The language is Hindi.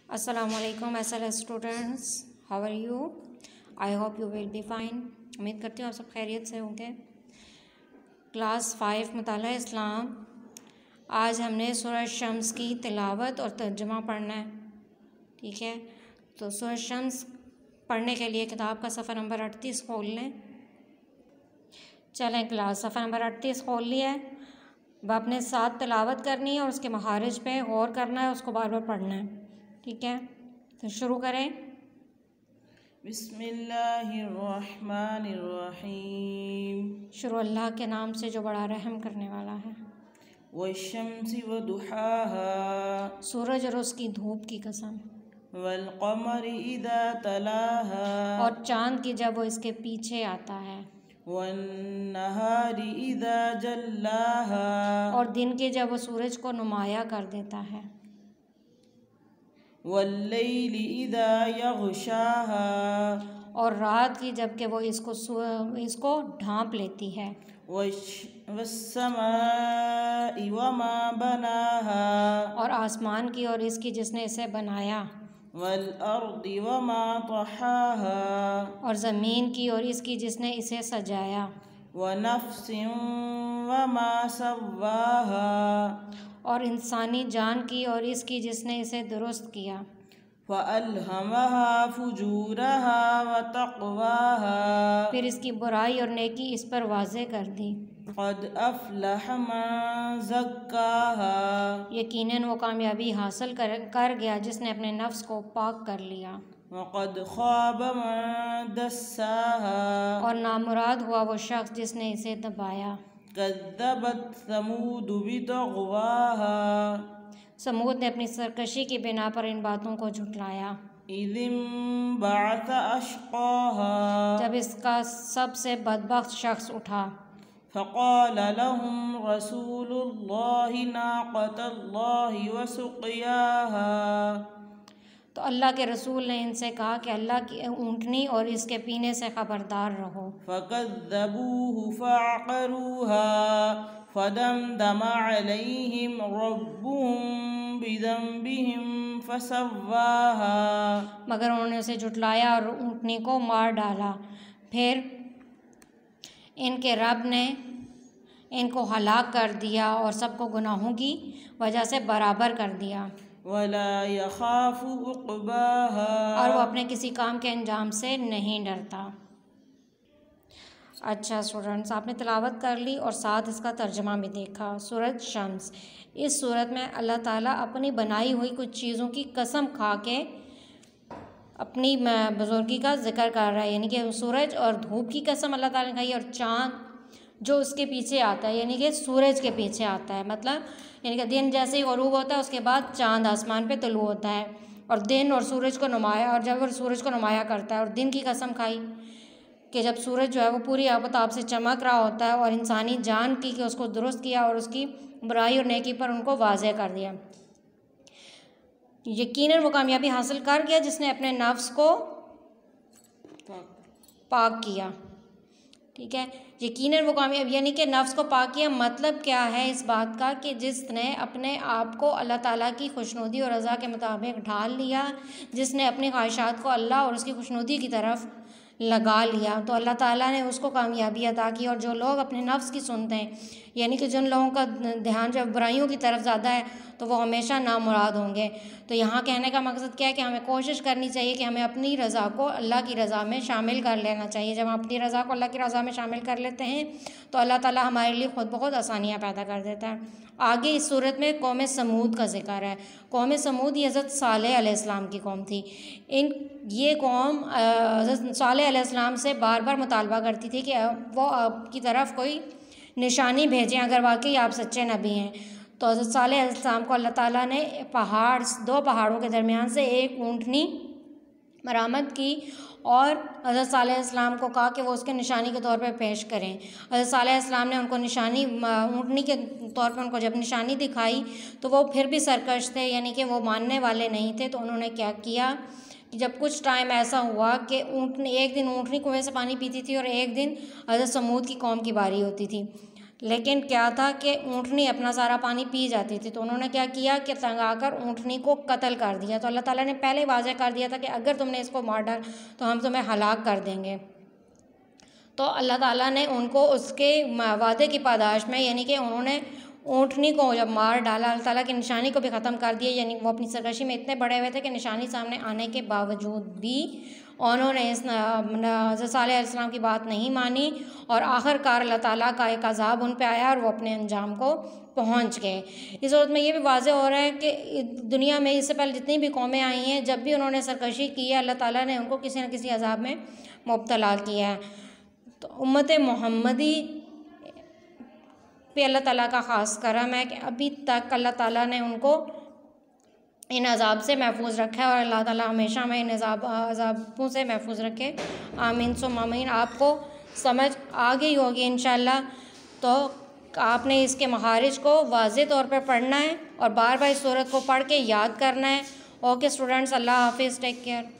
Assalamualaikum SLS students, how are you? I hope you will be fine. उम्मीद करती हूँ आप सब खैरियत से होंगे। क्लास 5 मुताला इस्लाम। आज हमने सूरह शम्स की तिलावत और तर्जुमा पढ़ना है, ठीक है। तो सूरह शम्स पढ़ने के लिए किताब का सफ़र नंबर 38 खोल लें। चलें, क्लास सफ़र नंबर 38 खोल लिया है। अब आपने साथ तिलावत करनी है और उसके मखारिज पे गौर करना है, उसको बार बार पढ़ना है, ठीक है। तो शुरू करें। बिस्मिल्लाहिर्रहमानिर्रहीम। शुरू अल्लाह के नाम से जो बड़ा रहम करने वाला है। वश्शम्सि वदुहाहा। सूरज और उसकी धूप की कसम। वल्क़मरि इज़ा तलाहा। और चाँद की जब वो इसके पीछे आता है। वन्नहारि इज़ा जल्लाहा। और दिन के जब वो सूरज को नुमाया कर देता है। वल्लैलि इज़ा यग़शाहा। और रात की जब के वो इसको ढांप लेती है। वस्समाइ वमा बनाहा। और आसमान की और इसकी जिसने इसे बनाया। वल्अर्दि वमा तहाहा। और ज़मीन की और इसकी जिसने इसे सजाया। वनफ्सिन वमा सव्वाहा। और इंसानी जान की और इसकी जिसने इसे दुरुस्त किया। फ़अल्हमहा फुजूरहा व तक़वाहा। फिर इसकी बुराई और नेकी इस पर वाज़े कर दी। क़द अफ़लह मन ज़क्काहा। यकीनन वो कामयाबी हासिल कर गया जिसने अपने नफ्स को पाक कर लिया। वक़द ख़ाब मन दस्साहा। और नामुराद हुआ वो शख्स जिसने इसे दबाया। कज़्ज़बत समूद बितग़वाहा। समूद ने अपनी सरकशी की बिना पर इन बातों को झुटलाया। इज़िन्बअस अश्क़ाहा। जब इसका सबसे बदबख्त शख्स उठा। फ़क़ाल लहुम रसूलुल्लाहि नाक़तल्लाहि व सुक़याहा। तो अल्लाह के रसूल ने इनसे कहा कि अल्लाह की ऊँटनी और इसके पीने से ख़बरदार रहो। फ़कज़्ज़बूहु फ़अक़रूहा फ़दमदम अलैहिम रब्बुहुम बिज़ंबिहिम फ़सव्वाहा। मगर उन्होंने उसे झुटलाया और ऊँटनी को मार डाला। फिर इनके रब ने इनको हलाक कर दिया और सबको गुनाहों की वजह से बराबर कर दिया। वला यख़ाफ़ु उक़बाहा। और वो अपने किसी काम के अंजाम से नहीं डरता। अच्छा स्टूडेंट्स, आपने तिलावत कर ली और साथ इसका तर्जुमा भी देखा। सूरत शम्स, इस सूरत में अल्लाह ताला अपनी बनाई हुई कुछ चीज़ों की कसम खा के अपनी बुजुर्गी का जिक्र कर रहा है। यानी कि सूरज और धूप की कसम अल्लाह ताला ने खाई, और चाँद जो उसके पीछे आता है, यानी कि सूरज के पीछे आता है। मतलब यानी कि दिन जैसे ही ग़ुरूब होता है उसके बाद चाँद आसमान पे तुलू होता है और दिन और सूरज को नुमाया, और जब वो सूरज को नुमाया करता है। और दिन की कसम खाई कि जब सूरज जो है वो पूरी आबताब से चमक रहा होता है, और इंसानी जान की कि उसको दुरुस्त किया और उसकी बुराई और नेकी पर उनको वाज़े कर दिया। यकीनन वो कामयाबी हासिल कर गया जिसने अपने नफ्स को पाक किया, ठीक है। यकीनन वो कामयाब, यानी कि नफ्स को पाक किया मतलब क्या है इस बात का कि जिसने अपने आप को अल्लाह ताला की खुशनुदी और रज़ा के मुताबिक ढाल लिया, जिसने अपनी ख्वाहिशात को अल्लाह और उसकी खुशनुदी की तरफ लगा लिया, तो अल्लाह ताला ने उसको कामयाबी अता की। और जो लोग अपने नफ्स की सुनते हैं, यानी कि जिन लोगों का ध्यान जब बुराइयों की तरफ ज़्यादा है, तो वो हमेशा नामुराद होंगे। तो यहाँ कहने का मकसद क्या है कि हमें कोशिश करनी चाहिए कि हमें अपनी रज़ा को अल्लाह की रज़ा में शामिल कर लेना चाहिए। जब हम अपनी रज़ा को अल्लाह की रज़ा में शामिल कर लेते हैं तो अल्लाह ताला हमारे लिए ख़ुद बहुत आसानियाँ पैदा कर देता है। आगे इस सूरत में कौम समूद का जिक्र है। कौम समूद ये हज़रत सालेह अलैहिस्सलाम की कौम थी। ये कौम हज़रत सालेह अलैहिस्सलाम से बार बार मुतालबा करती थी कि वो आपकी तरफ कोई निशानी भेजें अगर वाकई आप सच्चे नबी हैं। तो हज़रत सालेह अलैहिस्सलाम को अल्लाह ताला ने दो पहाड़ों के दरमियान से एक ऊँटनी बरामद की और हज़रत सालेह अलैहिस्सलाम को कहा कि वो उसके निशानी के तौर पे पेश करें। हज़रत सालेह अलैहिस्सलाम ने उनको निशानी ऊँटनी के तौर पे उनको जब निशानी दिखाई तो वो फिर भी सरकश थे, यानी कि वो मानने वाले नहीं थे। तो उन्होंने क्या किया कि जब कुछ टाइम ऐसा हुआ कि एक दिन ऊँटनी कुएं से पानी पीती थी और एक दिन हज़रत समूद की कौम की बारी होती थी। लेकिन क्या था कि ऊँटनी अपना सारा पानी पी जाती थी, तो उन्होंने क्या किया कि तंग आकर ऊँटनी को कत्ल कर दिया। तो अल्लाह ताला ने पहले ही वाज़ेह कर दिया था कि अगर तुमने इसको मार डाल तो हम तुम्हें हलाक कर देंगे। तो अल्लाह ताला ने उनको उसके वादे की पादाश में, यानी कि उन्होंने ऊँटनी को जब मार डाला, अल्लाह ताला की निशानी को भी ख़त्म कर दिया। यानी वो अपनी सरकशी में इतने बड़े हुए थे कि निशानी सामने आने के बावजूद भी उन्होंने इस हज़रत सालेह अलैहिस्सलाम की बात नहीं मानी और आखिरकार अल्लाह ताला का एक अज़ाब उन पे आया और वो अपने अंजाम को पहुंच गए। इस सूरत में ये भी वाज़ेह हो रहा है कि दुनिया में इससे पहले जितनी भी कौमें आई हैं, जब भी उन्होंने सरकशी की है, अल्लाह ताला ने उनको किसी न किसी अज़ाब में मुब्तला किया है। तो उम्मत मोहम्मदी पे अल्लाह ताला का ख़ास करम है कि अभी तक अल्लाह ताला ने उनको इन अज़ाब से महफूज रखा है और अल्लाह ताला हमेशा हमें इन अज़ाबों से महफूज रखे। आमीन सुम्मा आमीन। आपको समझ आ गई होगी इंशाअल्लाह। तो आपने इसके मखारिज को वाज़ेह तौर पर पढ़ना है और बार बार इस सूरत को पढ़ के याद करना है। ओके स्टूडेंट्स, अल्लाह हाफिज़, टेक केयर।